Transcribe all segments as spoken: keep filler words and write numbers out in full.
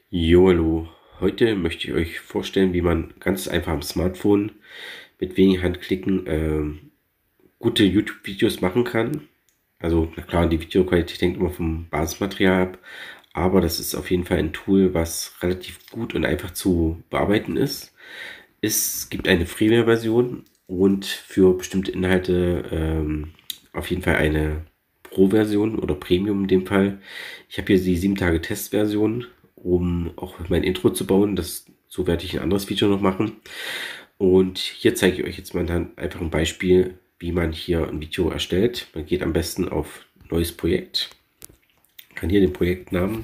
Jo, hallo. Heute möchte ich euch vorstellen, wie man ganz einfach am Smartphone mit wenigen Handklicken ähm, gute YouTube-Videos machen kann. Also, na klar, die Videoqualität hängt immer vom Basismaterial ab, aber das ist auf jeden Fall ein Tool, was relativ gut und einfach zu bearbeiten ist. Es gibt eine Freeware-Version und für bestimmte Inhalte ähm, auf jeden Fall eine Pro-Version oder Premium in dem Fall. Ich habe hier die sieben Tage Testversion, um auch mein Intro zu bauen. Das, so werde ich ein anderes Video noch machen. Und hier zeige ich euch jetzt mal dann einfach ein Beispiel, wie man hier ein Video erstellt. Man geht am besten auf Neues Projekt, kann hier den Projektnamen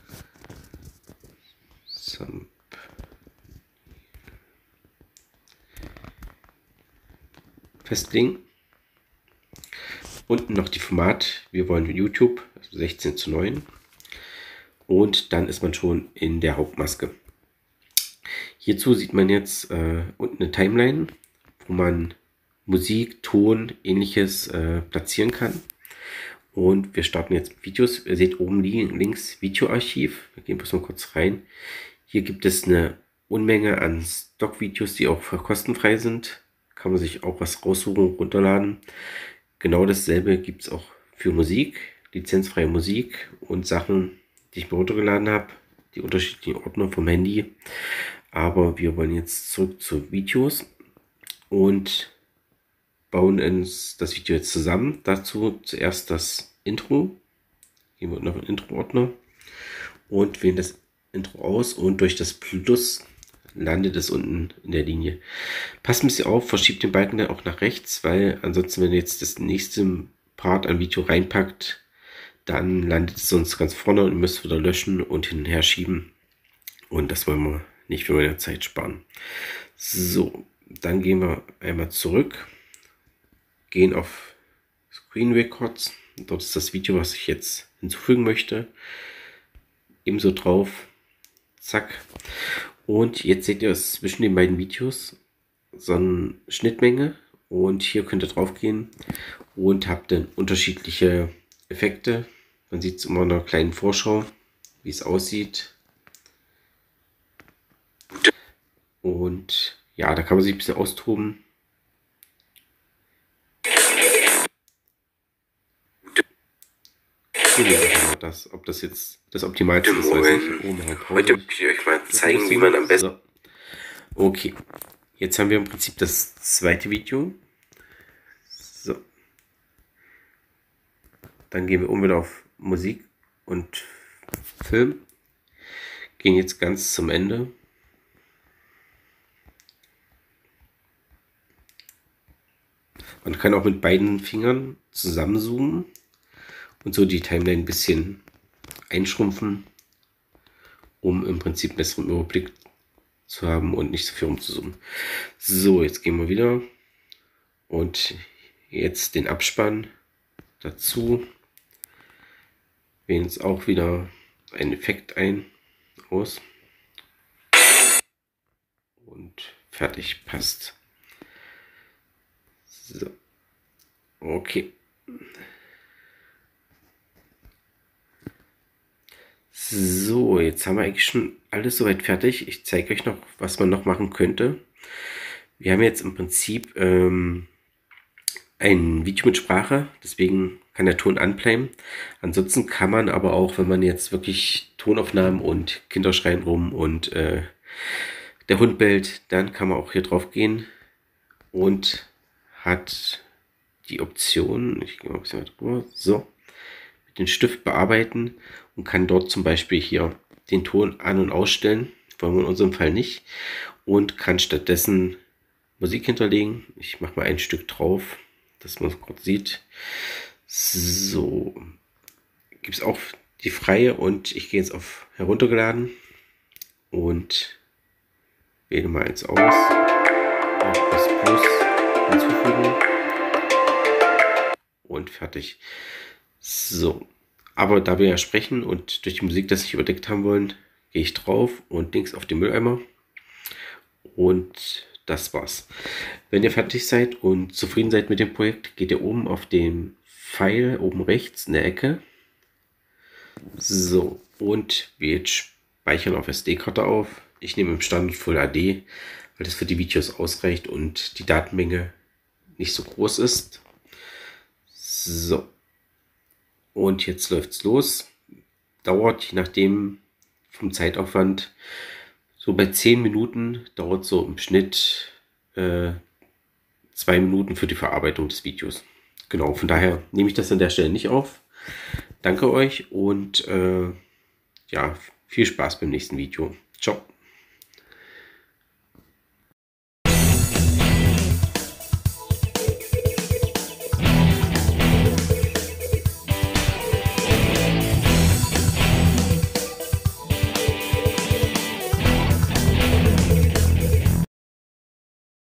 festlegen. Unten noch die Format. Wir wollen YouTube, also sechzehn zu neun. Und dann ist man schon in der Hauptmaske. Hierzu sieht man jetzt äh, unten eine Timeline, wo man Musik, Ton, ähnliches äh, platzieren kann. Und wir starten jetzt mit Videos. Ihr seht oben links Videoarchiv. Wir gehen bloß mal kurz rein. Hier gibt es eine Unmenge an Stockvideos, die auch kostenfrei sind. Kann man sich auch was raussuchen, runterladen. Genau dasselbe gibt es auch für Musik, lizenzfreie Musik und Sachen, die ich mir runtergeladen habe, die unterschiedlichen Ordner vom Handy. Aber wir wollen jetzt zurück zu Videos und bauen uns das Video jetzt zusammen. Dazu zuerst das Intro. Gehen wir noch einen Intro-Ordner und wählen das Intro aus und durch das Plus landet es unten in der Linie. Passt ein bisschen auf, verschiebt den Balken dann auch nach rechts, weil ansonsten, wenn ihr jetzt das nächste Part an Video reinpackt, dann landet es sonst ganz vorne und ihr müsst wieder löschen und hin und her schieben. Und das wollen wir nicht, für meine Zeit sparen. So, dann gehen wir einmal zurück, gehen auf Screen Records. Dort ist das Video, was ich jetzt hinzufügen möchte. Ebenso drauf. Zack. Und jetzt seht ihr es zwischen den beiden Videos so eine Schnittmenge. Und hier könnt ihr drauf gehen und habt dann unterschiedliche Effekte. Man sieht es immer in einer kleinen Vorschau, wie es aussieht. Und ja, da kann man sich ein bisschen austoben. Das, ob das jetzt das Optimalste ist, weiß ich. Oh, heute möchte ich euch mal zeigen, wie man am besten... So. Okay, jetzt haben wir im Prinzip das zweite Video. So. Dann gehen wir um wieder auf Musik und Film. Gehen jetzt ganz zum Ende. Man kann auch mit beiden Fingern zusammenzoomen und so die Timeline ein bisschen einschrumpfen, um im Prinzip einen besseren Überblick zu haben und nicht so viel rumzuzoomen. So, jetzt gehen wir wieder und jetzt den Abspann dazu. Wählen uns auch wieder einen Effekt ein, aus und fertig, passt. So, okay. So, jetzt haben wir eigentlich schon alles soweit fertig. Ich zeige euch noch, was man noch machen könnte. Wir haben jetzt im Prinzip ähm, ein Video mit Sprache, deswegen kann der Ton anbleiben. Ansonsten kann man aber auch, wenn man jetzt wirklich Tonaufnahmen und Kinder schreien rum und äh, der Hund bellt, dann kann man auch hier drauf gehen und hat die Option, ich gehe mal ein bisschen weiter drüber, so, mit dem Stift bearbeiten und kann dort zum Beispiel hier den Ton an- und ausstellen, wollen wir in unserem Fall nicht, und kann stattdessen Musik hinterlegen. Ich mache mal ein Stück drauf, dass man es kurz sieht. So, gibt es auch die freie und ich gehe jetzt auf heruntergeladen und wähle mal eins aus und das Plus hinzufügen und fertig. So, aber da wir ja sprechen und durch die Musik das nicht überdeckt haben wollen, gehe ich drauf und links auf den Mülleimer und das war's. Wenn ihr fertig seid und zufrieden seid mit dem Projekt, geht ihr oben auf den Pfeil oben rechts in der Ecke. So, und wählt speichern auf S D-Karte auf. Ich nehme im Standard Full H D, weil das für die Videos ausreicht und die Datenmenge nicht so groß ist. So. Und jetzt läuft es los. Dauert, je nachdem vom Zeitaufwand, so bei zehn Minuten, dauert so im Schnitt äh, zwei Minuten für die Verarbeitung des Videos. Genau, von daher nehme ich das an der Stelle nicht auf. Danke euch und äh, ja, viel Spaß beim nächsten Video. Ciao.